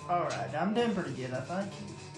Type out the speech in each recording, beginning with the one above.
Alright, I'm doing pretty good, I think.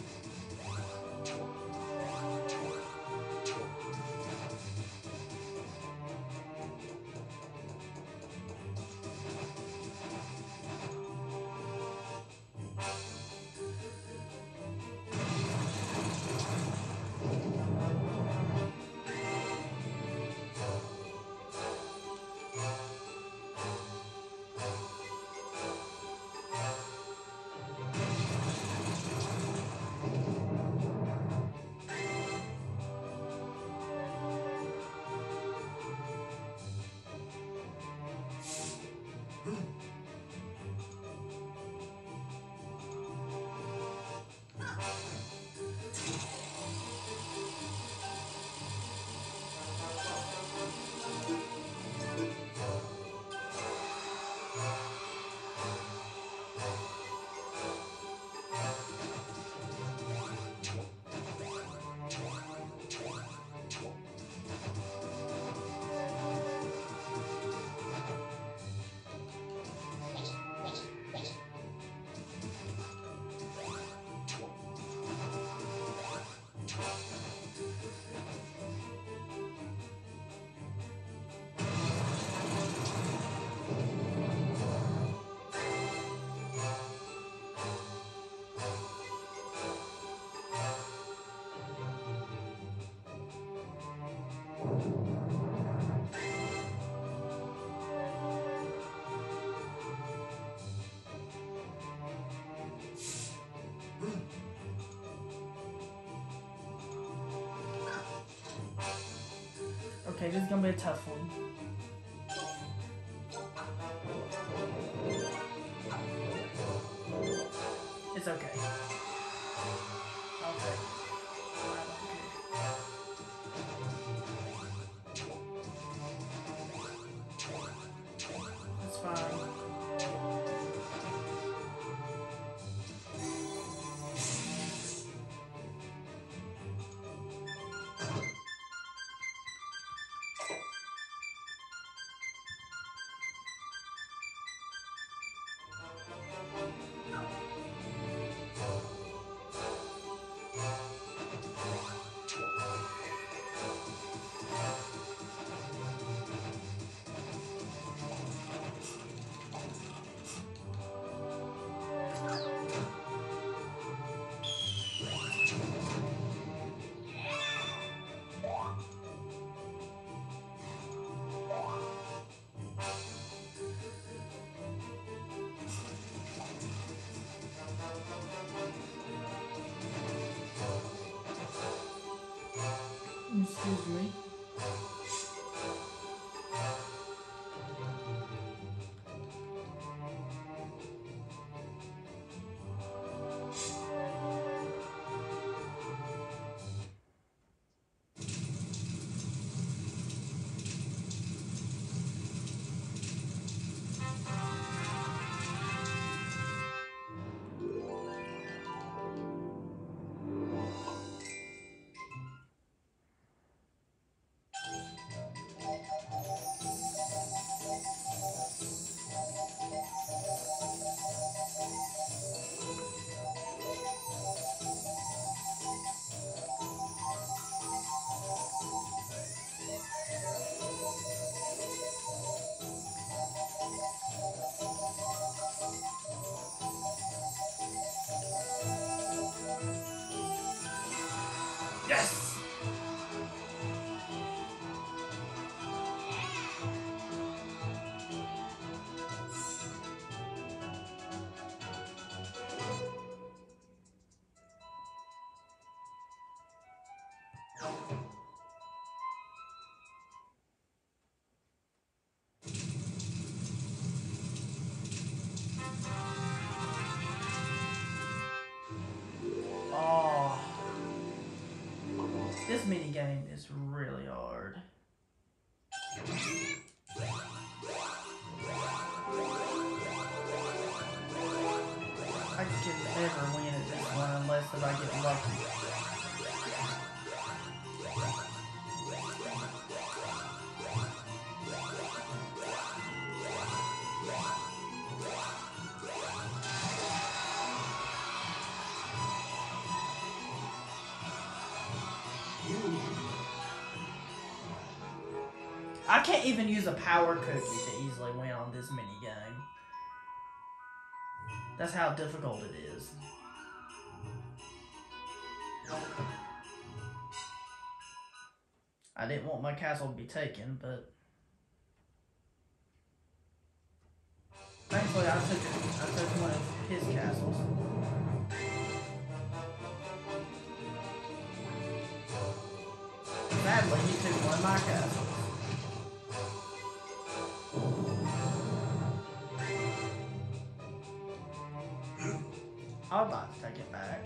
Okay, this is gonna be a tough one. It's okay. Okay. That's fine. Excuse me. Yes! Oh, this mini game is really hard. I can never win at this one unless if I get lucky. I can't even use a power cookie to easily win on this mini game. That's how difficult it is. I didn't want my castle to be taken, but thankfully I took one of his castles. Sadly, he took one of my castles. I'd like to take it back.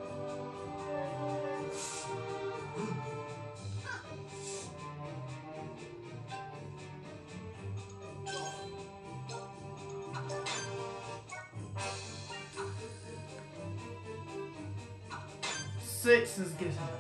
Six is good enough.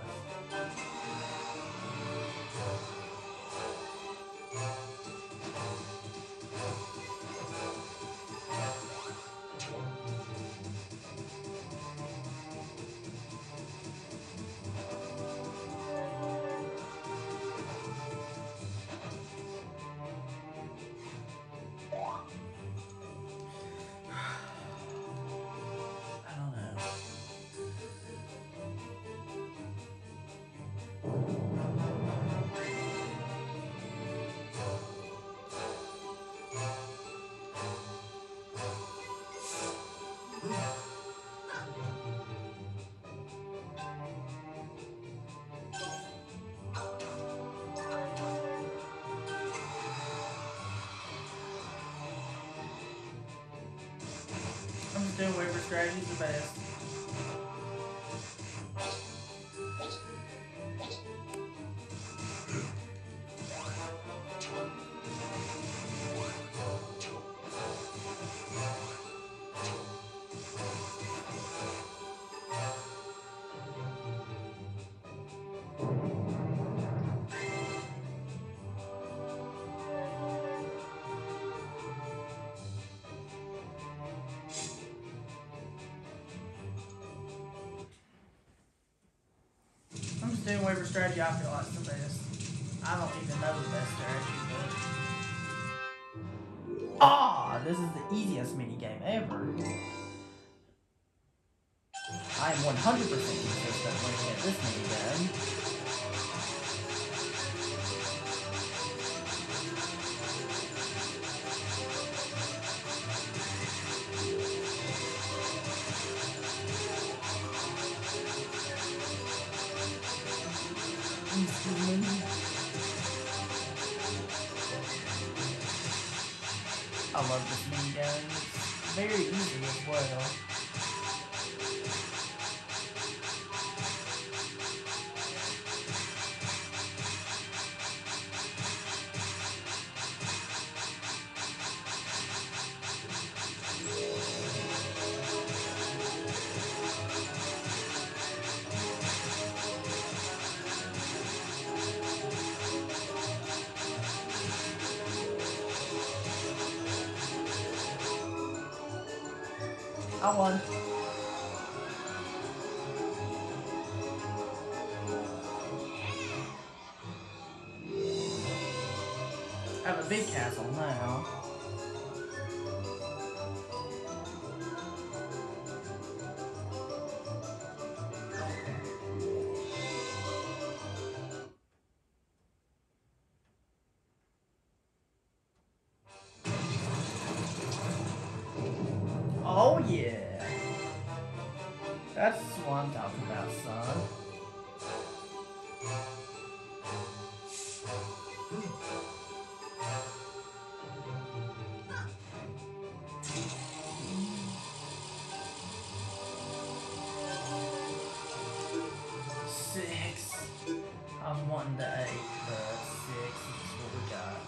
I'm just doing whatever strategy's the best. I'm just doing whatever strategy I feel like is the best. I don't even know the best strategy, but... Ah! This is the easiest minigame ever. I am 100% consistent winning at this minigame. I love this minigame. It's very easy as well. I won. I have a big castle now. Oh yeah. That's what I'm talking about, son. Six. I was wanting the 8, but 6 is what we got.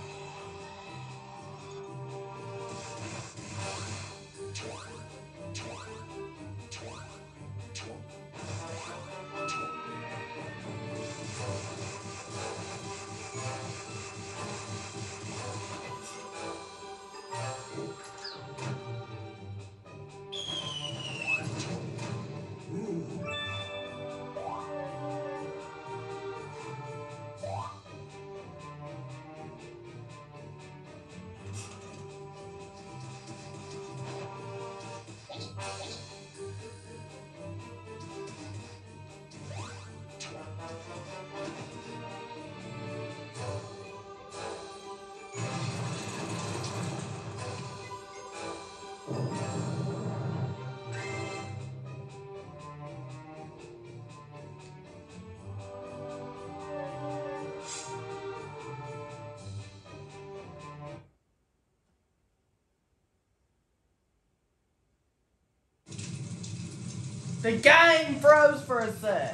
The game froze for a sec.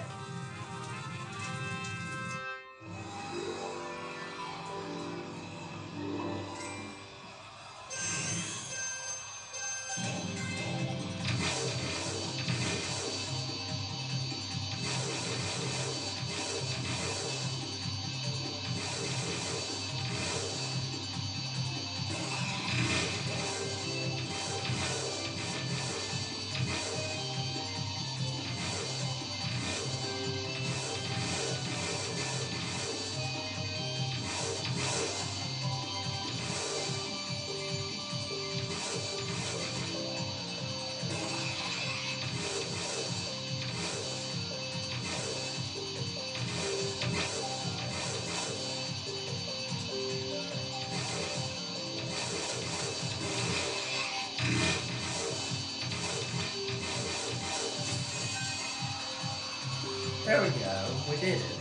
There we go. We did it.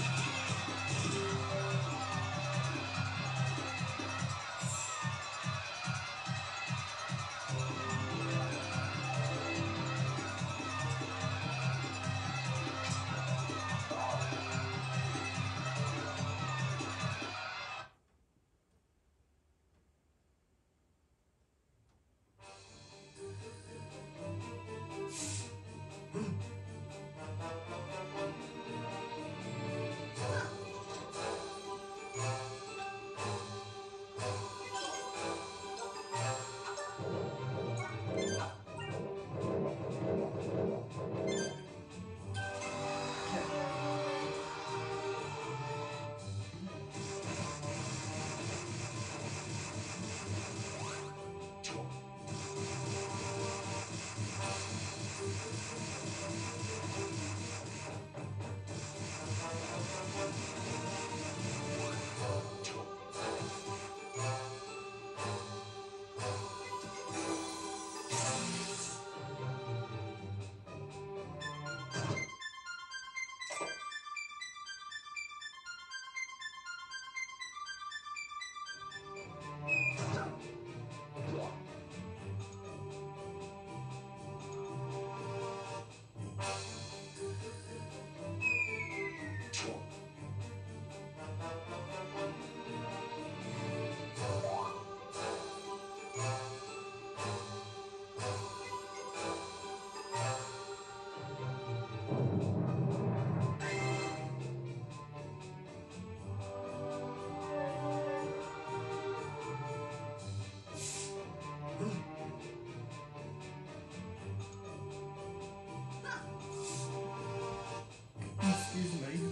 Excuse me.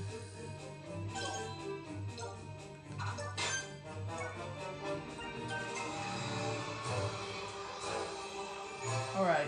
All right.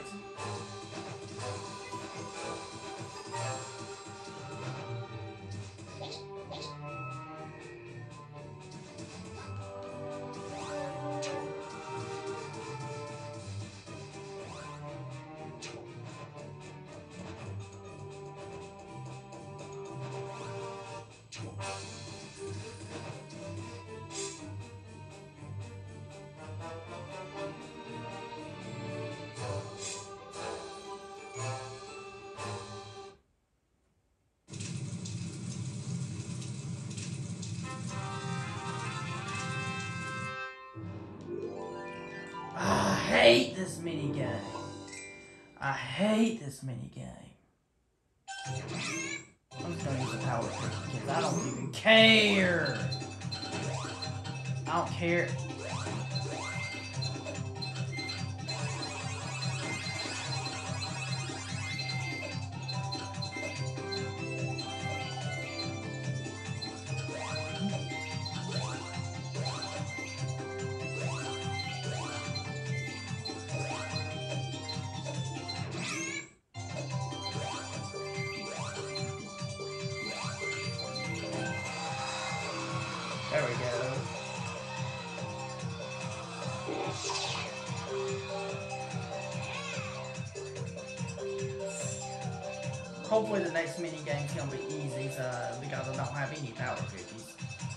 I hate this minigame. I hate this minigame. I'm just gonna use the power trick because I don't even care. I don't care. There we go. Hopefully the next mini game's gonna be easy, because I don't have any power cookies.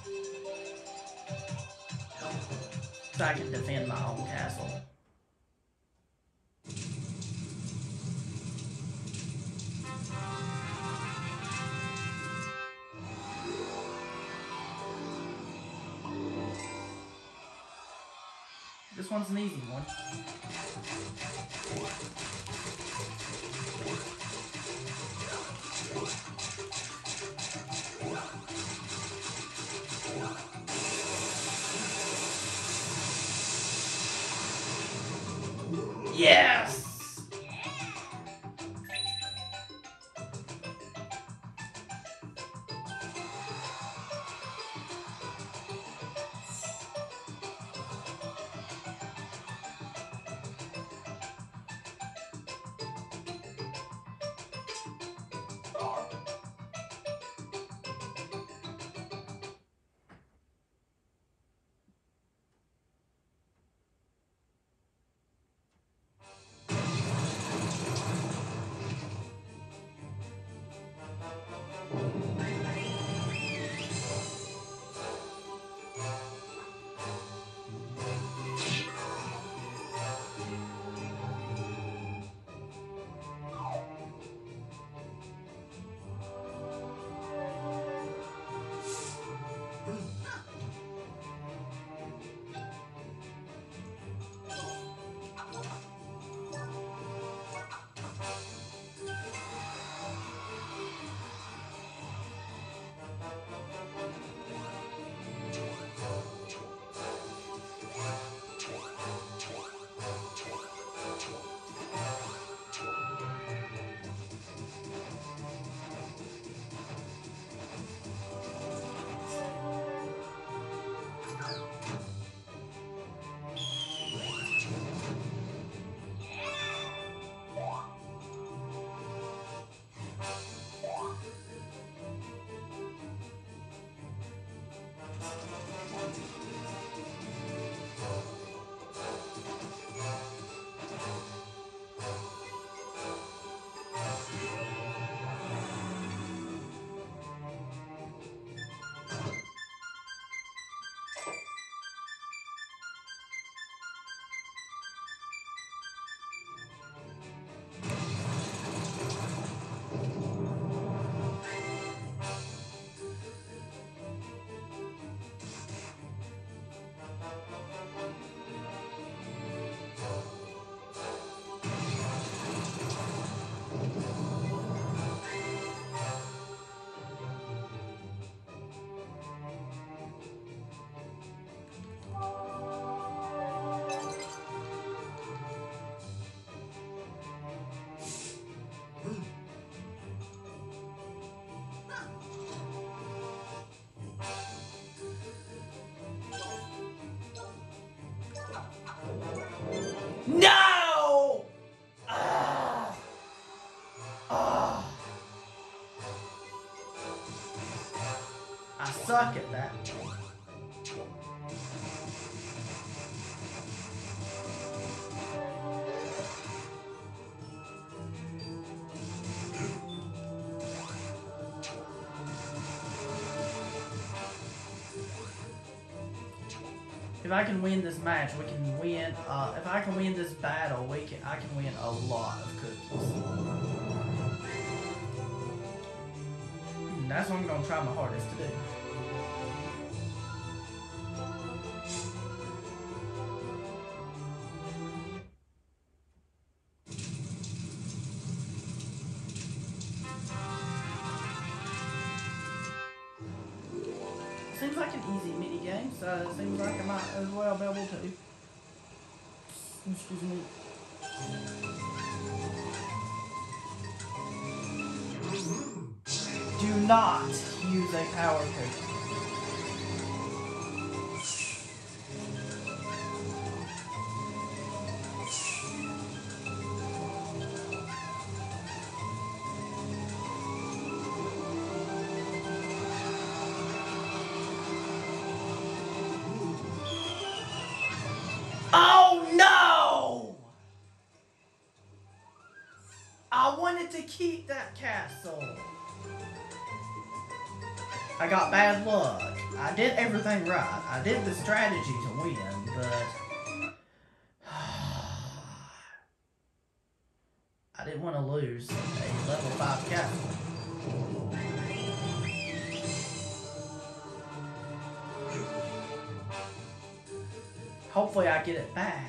So I can defend my own castle. This one's an easy one. Yes! No! I suck at that. If I can win this match, we can win. If I can win this battle, I can win a lot of cookies. That's what I'm gonna try my hardest to do. Seems like an easy mini game, so it seems like I might as well be able to. Excuse me. Do not use a power cookie. Oh no! I wanted to keep that castle. I got bad luck. I did everything right. I did the strategy to win, but I didn't want to lose a level 5 castle. Hopefully I get it back.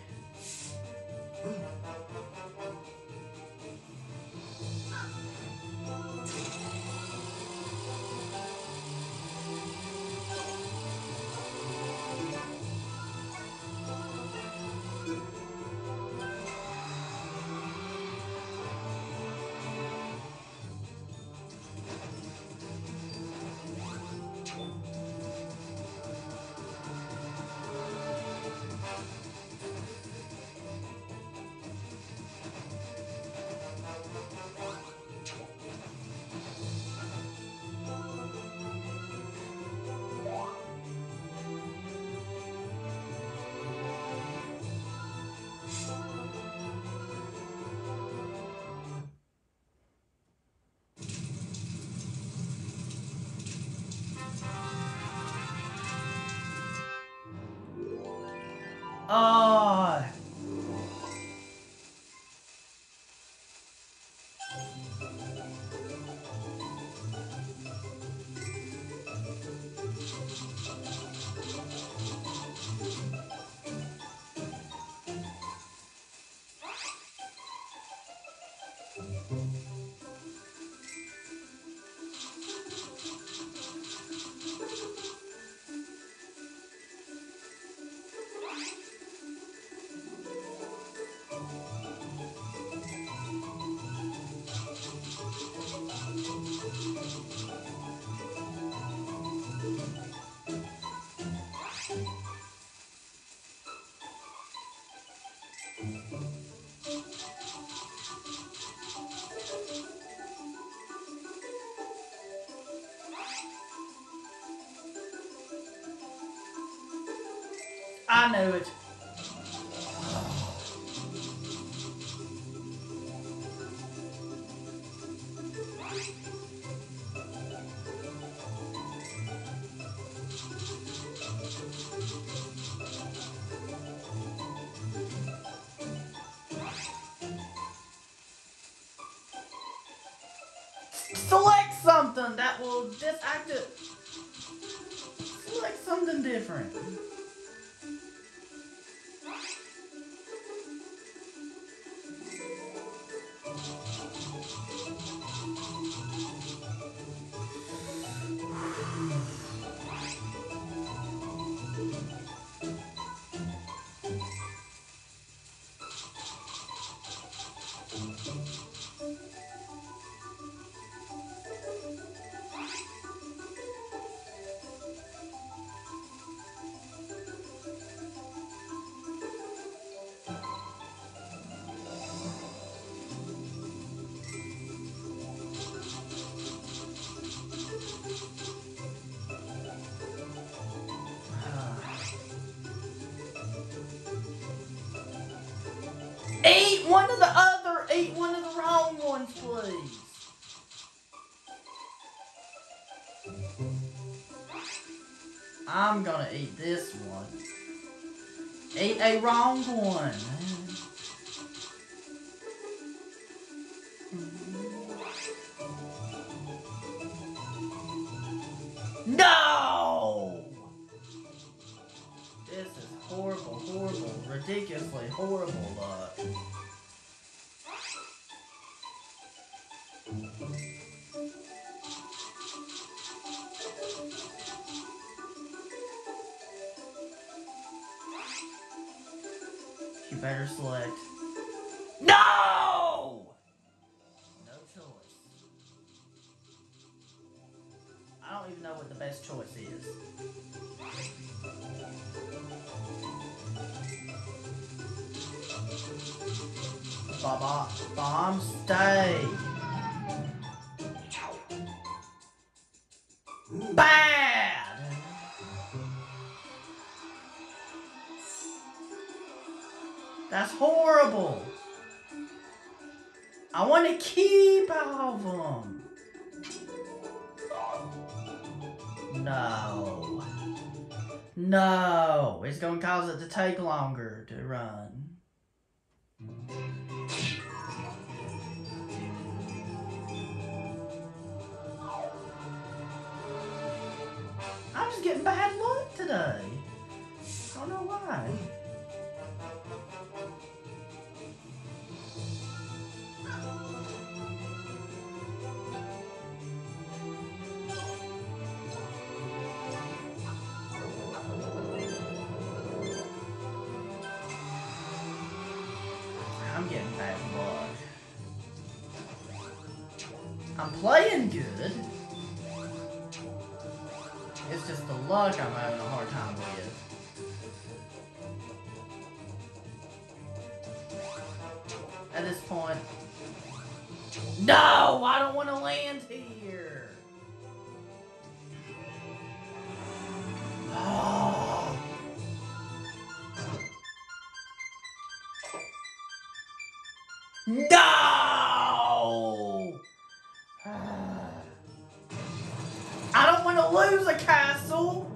Oh. I knew it. Select something that will disactivate. Select something different. Eat one of the other. Eat one of the wrong ones, please. I'm gonna eat this one. Eat a wrong one. No! This is horrible, horrible, ridiculously horrible luck. You better select. No! No choice. I don't even know what the best choice is. Bomb, stay. Bad! That's horrible. I want to keep all of them. No. No. It's going to cause it to take longer to run. I'm just getting bad luck today. I don't know why. I'm getting bad luck. I'm playing good. It's just the luck I'm having a hard time with. At this point. No! I don't want to land here! Oh. No! I don't want to lose a castle!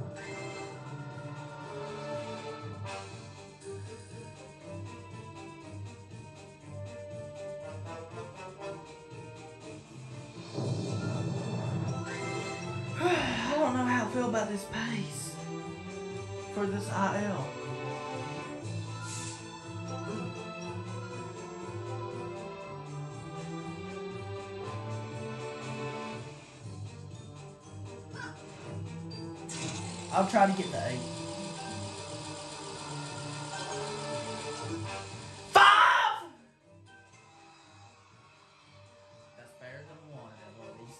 I don't know how I feel about this pace for this IL. I'll try to get the 8. 5! That's better than 1 at least.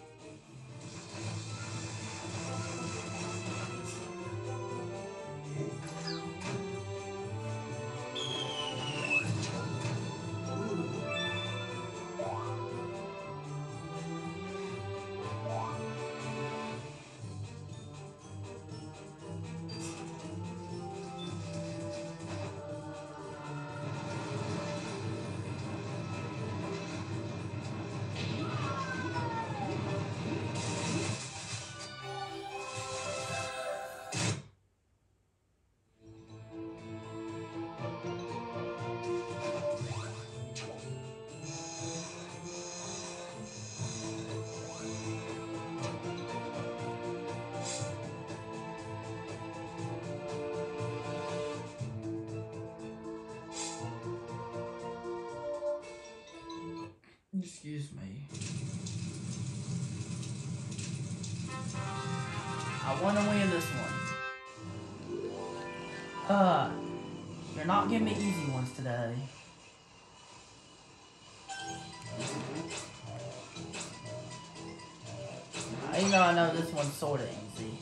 Excuse me. I want to win this one. You're not giving me easy ones today. Even though I know this one's sorta easy.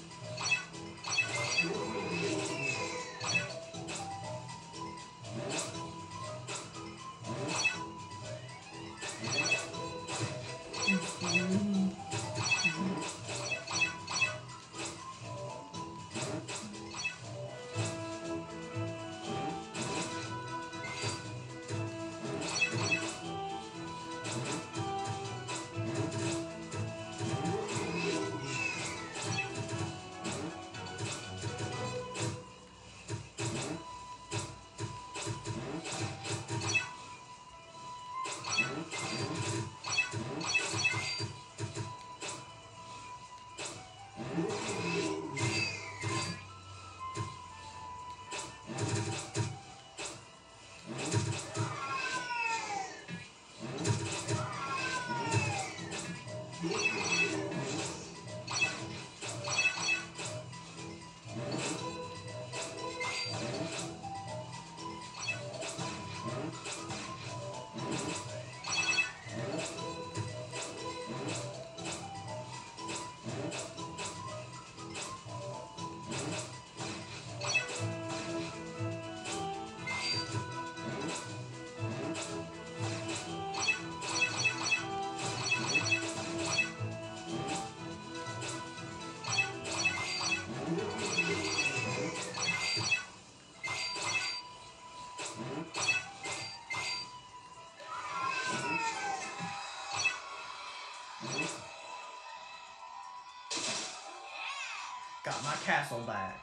Got my castle back.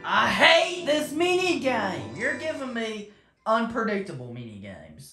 I hate this mini game. You're giving me unpredictable mini games.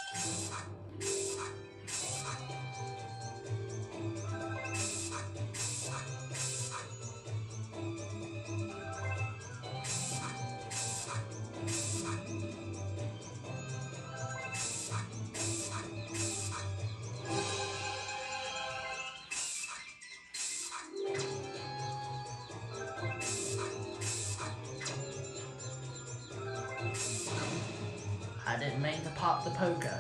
I didn't mean to pop the polka.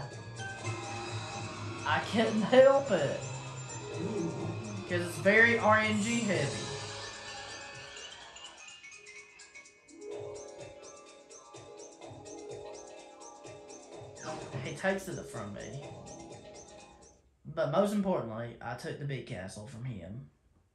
I couldn't help it. Because it's very RNG heavy. He takes it from me. But most importantly, I took the big castle from him.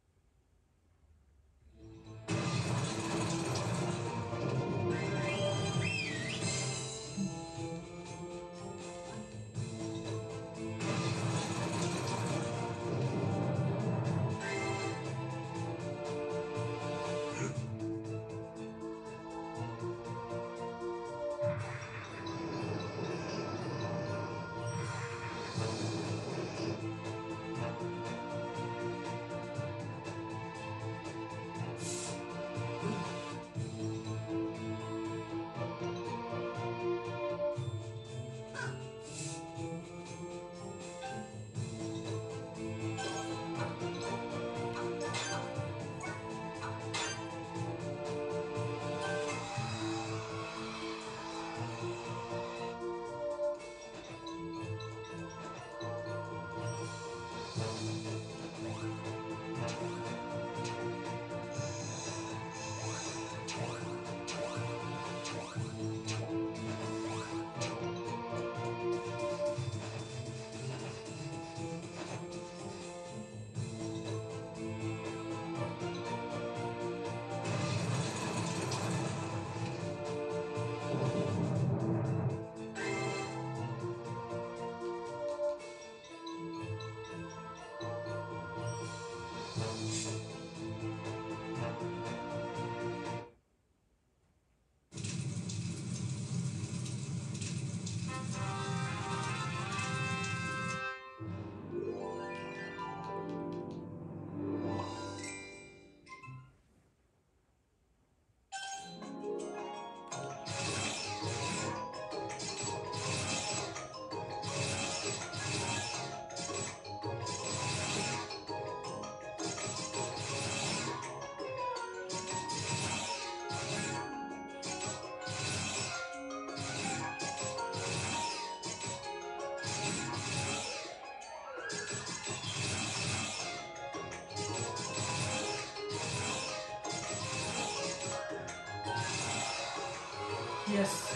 Yes.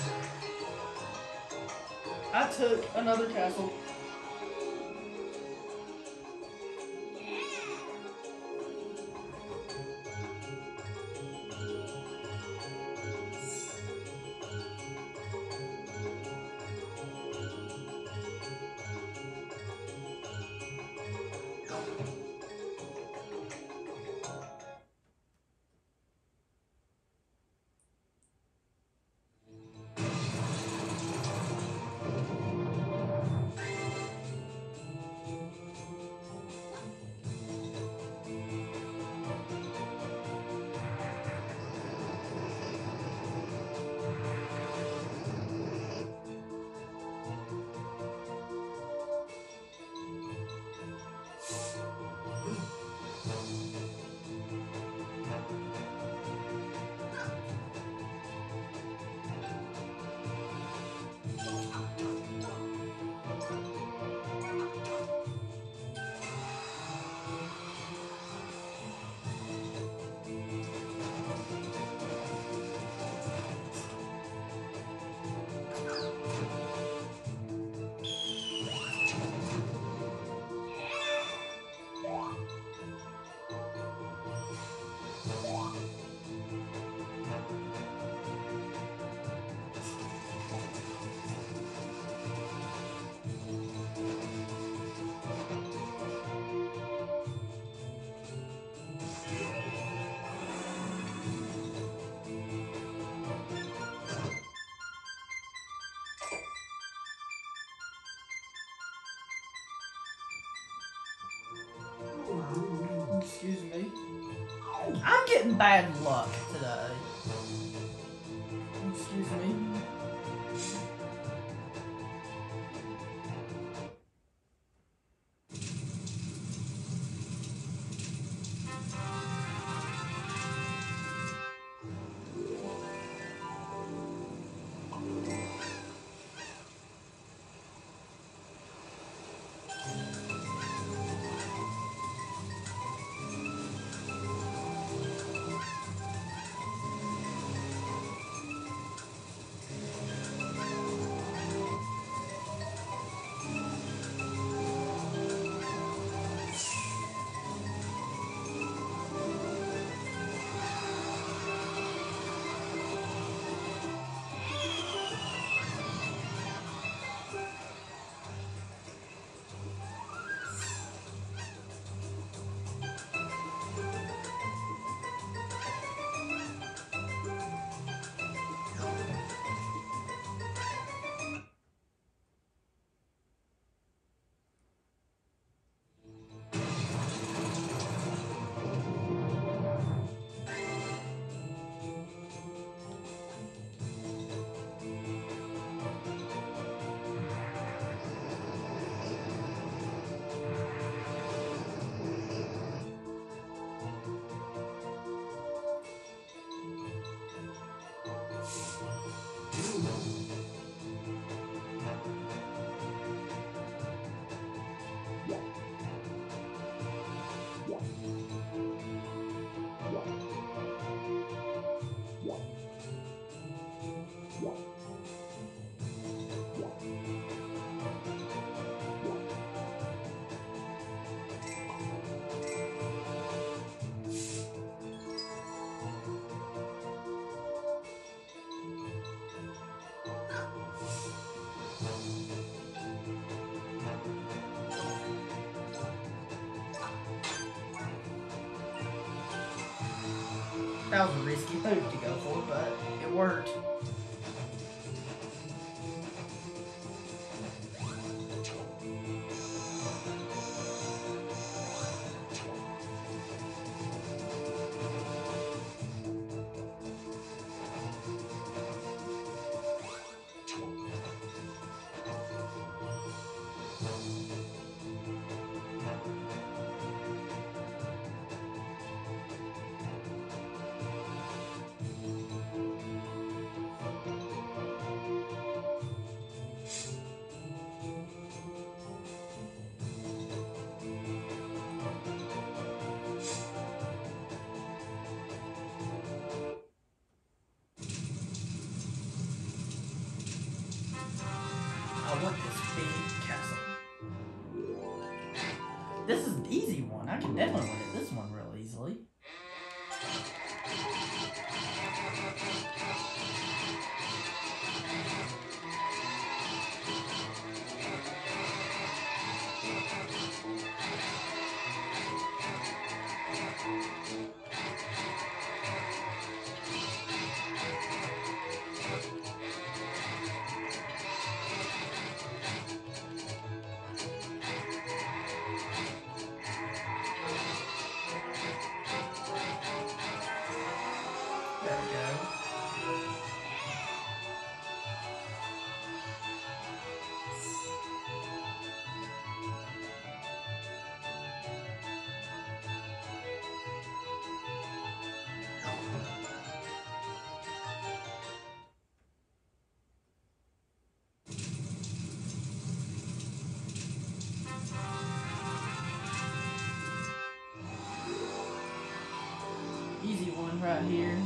I took another castle. I'm getting bad luck today. Excuse me. That was a risky move to go for, but it worked. I want this big castle. This is an easy one. I can definitely win at this one real easily. There we go. Easy one right here.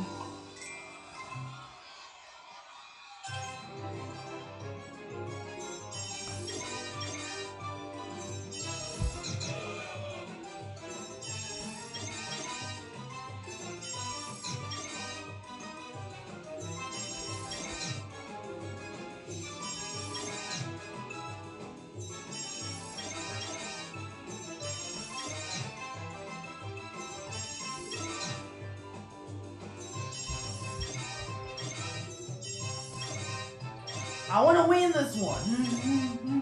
I want to win this one.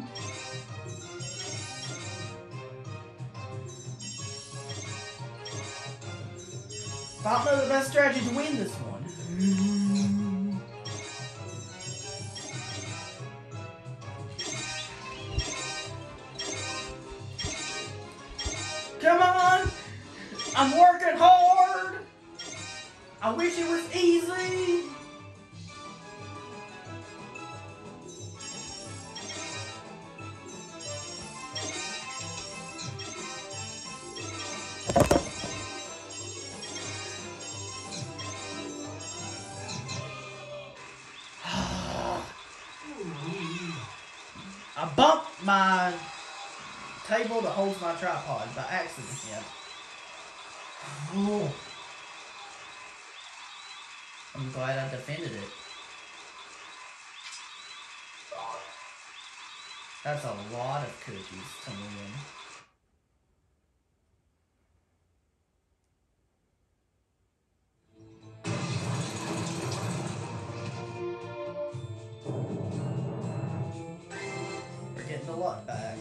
I don't know the best strategy to win this one. Come on! I'm working hard! I wish it was easy! I bumped my table that holds my tripod by accident again. Oh. I'm glad I defended it. That's a lot of cookies to win. We're getting the luck back.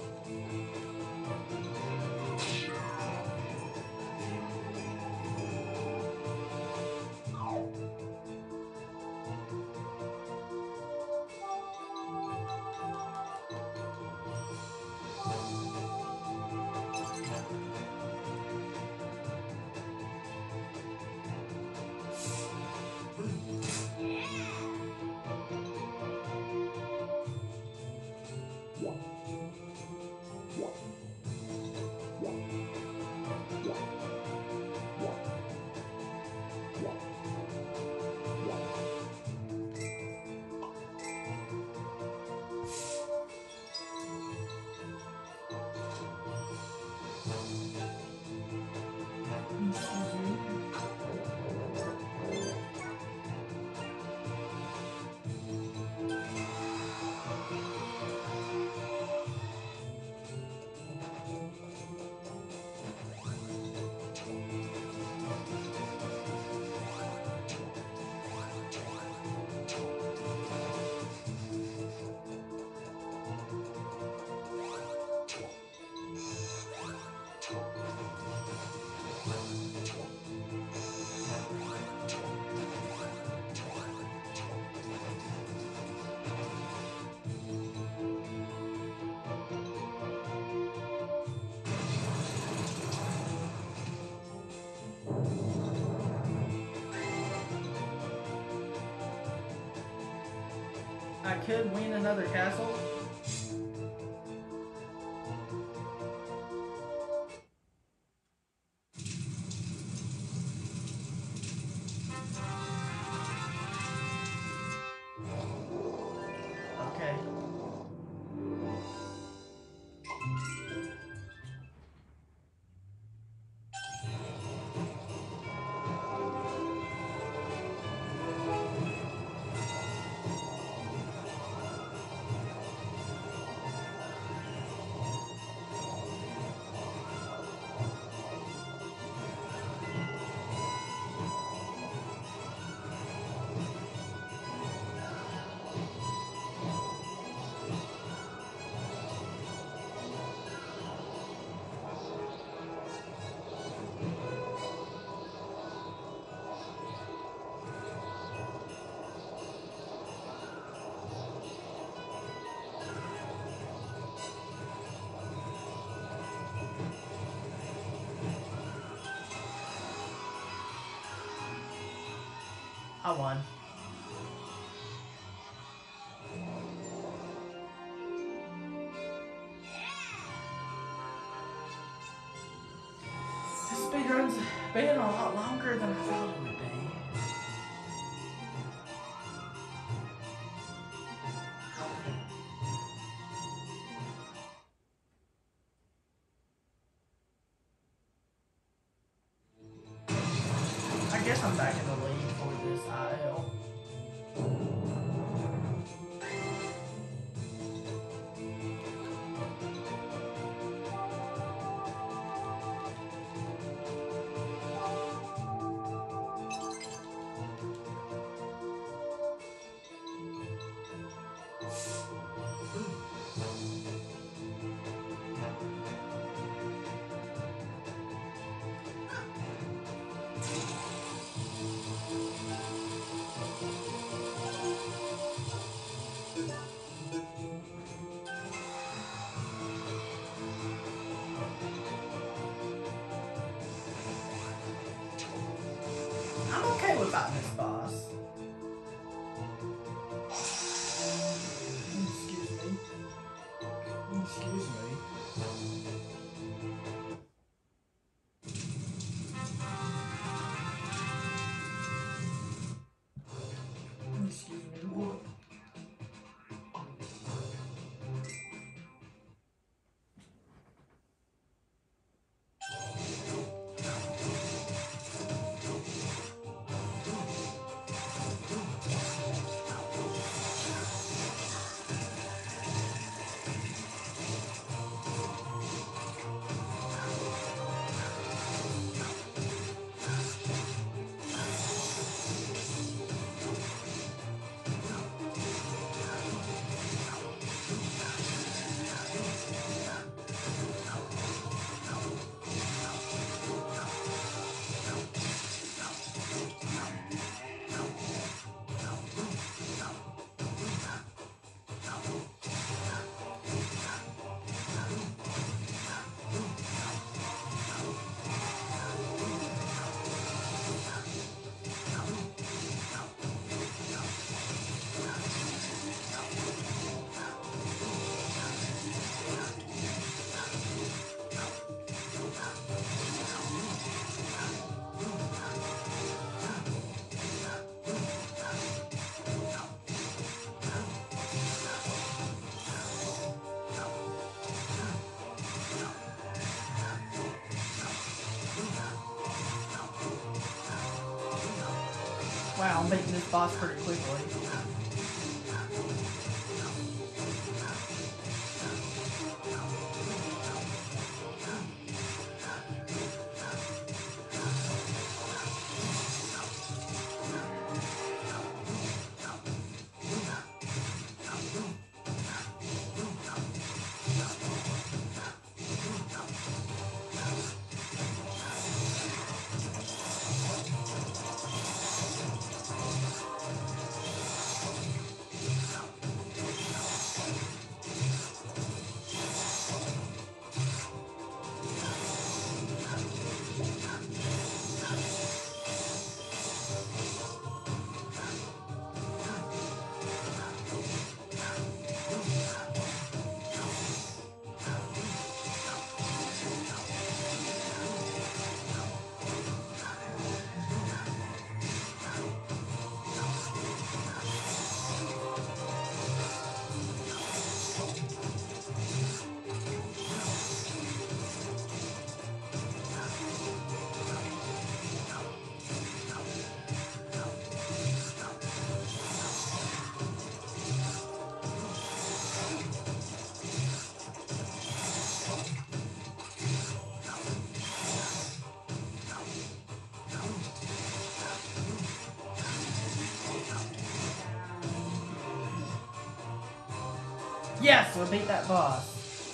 I could win another castle. Okay. I won. This speedrun's been a lot longer than I thought it would be. I guess I'm back in the lead for this IL. I'm okay with fighting this boss. Excuse me. Excuse me. Excuse me. Wow, I'm beating this boss pretty quickly. Yes, we beat that boss.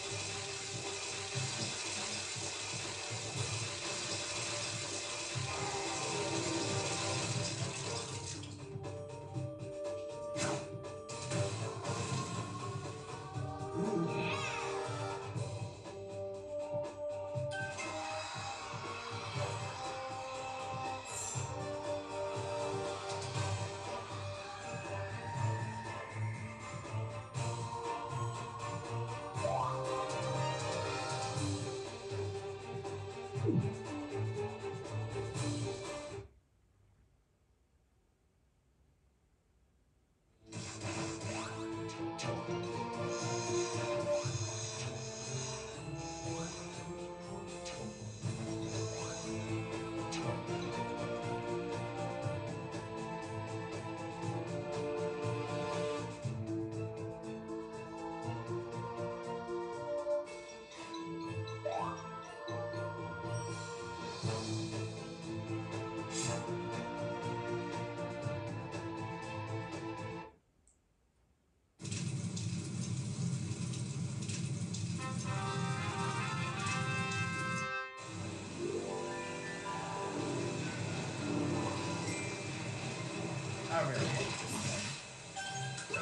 I really hate this thing.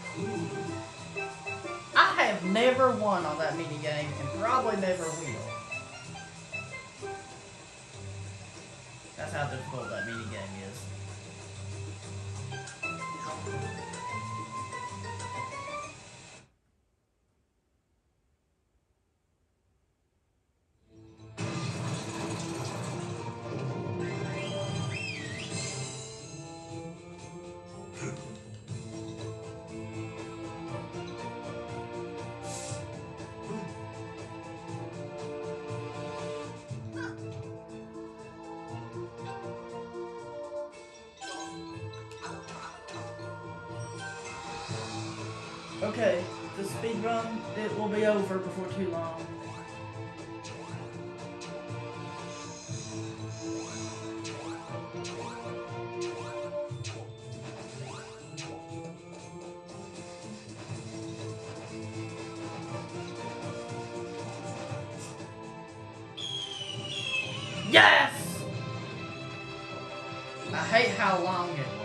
I have never won on that mini game and probably never will. That's how difficult that mini game is. Okay, the speed run, it will be over before too long. Yes! I hate how long it